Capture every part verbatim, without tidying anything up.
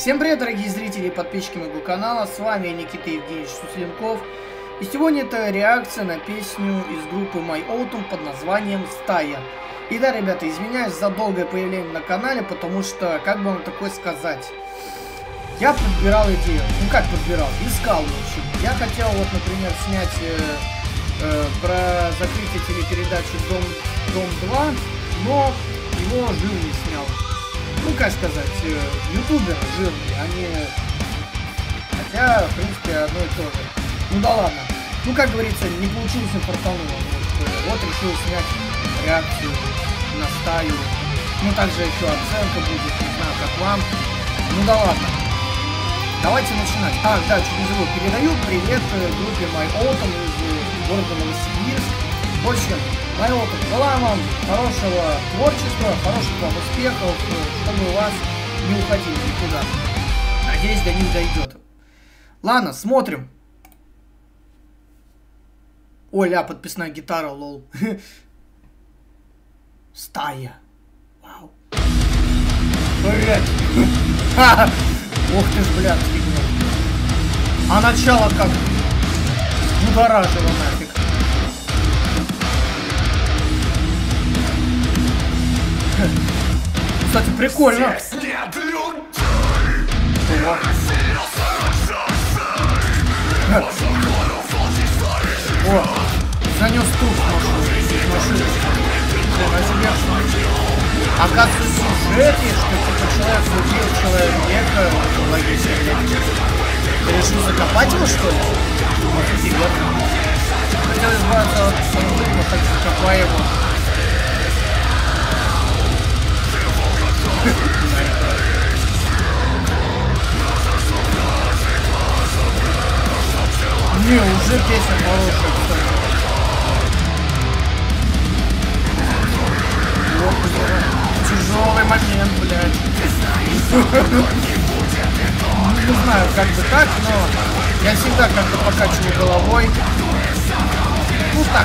Всем привет, дорогие зрители и подписчики моего канала, с вами Никита Евгеньевич Сусленков. И сегодня это реакция на песню из группы My Autumn под названием «Стая». И да, ребята, извиняюсь за долгое появление на канале, потому что, как бы вам такое сказать, я подбирал идею, ну как подбирал, искал, в общем. Я хотел, вот, например, снять э, э, про закрытие телепередачи Дом, Дом два, но его жирный снял. Ну, как сказать, э, ютуберы жирные, они... Хотя, в принципе, одно и то же. Ну да ладно. Ну, как говорится, не получилось инфарктануло. Вот, э, вот решил снять реакцию на Стаю. Ну, также еще оценка будет, не знаю, как вам. Ну да ладно. Давайте начинать. А, да, чуть не забыл. Передаю привет группе My Autumn из города Новосибирск. В общем, My Autumn, желаю вам хорошего творчества, хороших вам успехов, чтобы у вас не уходили никуда. Надеюсь, до них дойдет. Ладно, смотрим. Ой, ля, подписная гитара, лол. Стая. Вау. Блять. Ох ты ж, блядский, блядь. А начало как? Будоражило нафиг. Кстати, прикольно. О, занес труп в машину. На тебе. Оказывается, сюжет есть, что типа человек убил человека, логично. Ты решил закопать его, что ли? Вот интересно. Хотел избавиться от самого, так закопай его. Не, уже песня хорошая, кстати. Вот, тяжелый момент, блядь. Не знаю, как бы так, но я всегда как-то покачиваю головой. Ну так.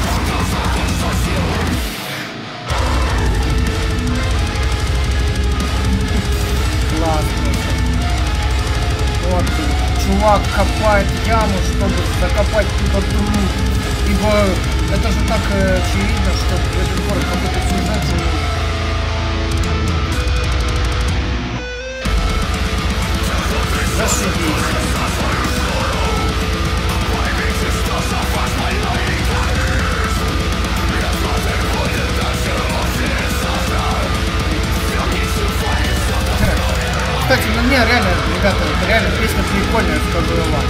Классно. Вот, чувак копает яму, чтобы закопать туда труп. Ибо это же так э, очевидно, что в этот город какой-то сюжет живет. Зашибись. Кстати, ну мне реально, ребята, это реально песня прикольная, скажу я вам.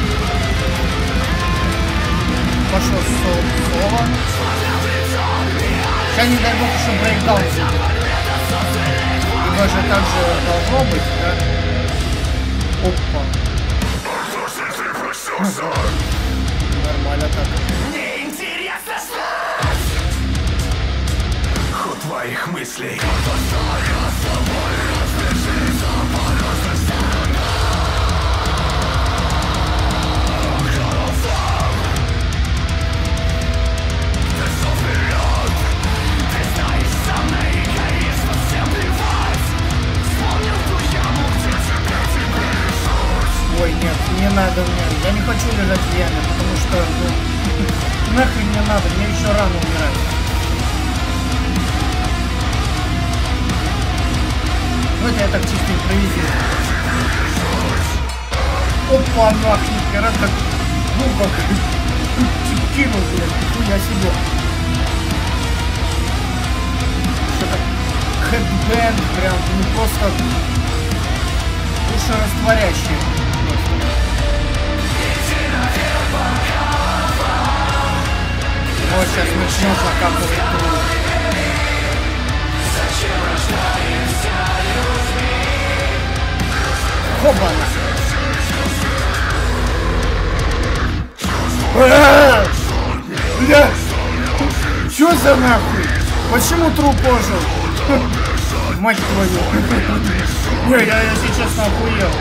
Пошло соло. Сейчас, не дай бог, еще брейкдаун будет. Ибо же так же должно быть, да? Опа. Нормально так. Мне интересно ход твоих мыслей. Ой, нет, не надо мне. Я не хочу лежать в яме, потому что, ну, нахрен не надо, мне еще рано умирать. Ну, это я так чисто импровизирую. Опа, нахрен, хера так, ну, как, кинул, блядь, хуя себе. Что-то хэдбэнд прям, ну, просто душерастворящий. Вот сейчас начнем закапывать труп. Хобана! Бля! Чё за нахуй? Почему труп ожил? Мать твою! Не, я, я сейчас охуел.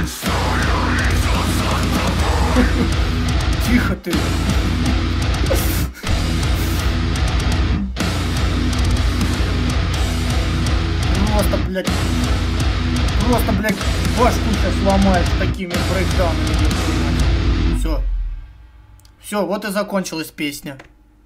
Тихо ты. Просто, блядь, просто, блядь, башку сейчас сломаешь такими брейкдаунами. Все. Все, вот и закончилась песня.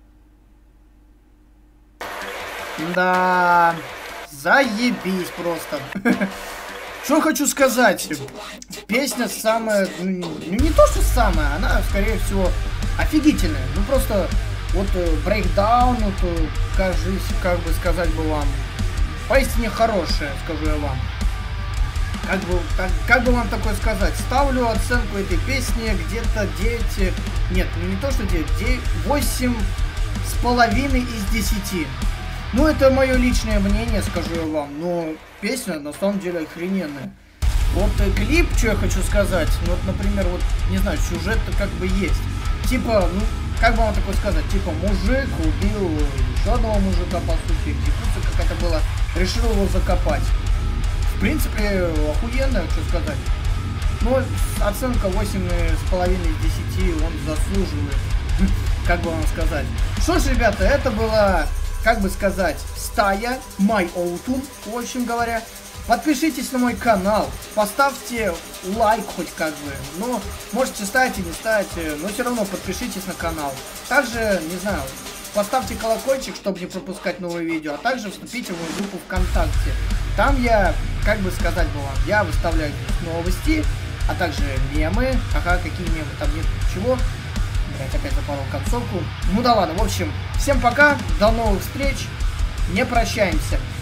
Да, заебись просто. Что хочу сказать? Песня самая, ну не то что самая, она скорее всего офигительная. Ну просто вот брейкдаун, вот, кажись, как бы сказать бы вам, поистине хорошая, скажу я вам. Как бы, как, как бы вам такое сказать? Ставлю оценку этой песни где-то девять, нет, ну не то что девять, девять, восемь с половиной из десяти. Ну, это мое личное мнение, скажу я вам, но песня на самом деле охрененная. Вот э, клип, что я хочу сказать, ну, вот, например, вот, не знаю, сюжет-то как бы есть. Типа, ну, как бы вам такое сказать, типа, мужик убил еще одного мужика, по сути, экзекуция какая-то была, решил его закопать. В принципе, охуенно, что сказать. Ну, оценка восемь с половиной из десяти он заслуживает, как бы вам сказать. Что ж, ребята, это была... Как бы сказать, стая My Autumn, в общем говоря. Подпишитесь на мой канал, поставьте лайк хоть как бы. Ну, можете ставить и не ставить, но все равно подпишитесь на канал. Также, не знаю, поставьте колокольчик, чтобы не пропускать новые видео. А также вступите в мою группу ВКонтакте. Там я, как бы сказать бы вам, я выставляю новости, а также мемы. Ага, какие мемы, там нет ничего. Блять, опять запорол концовку. Ну да ладно, в общем, всем пока, до новых встреч, не прощаемся.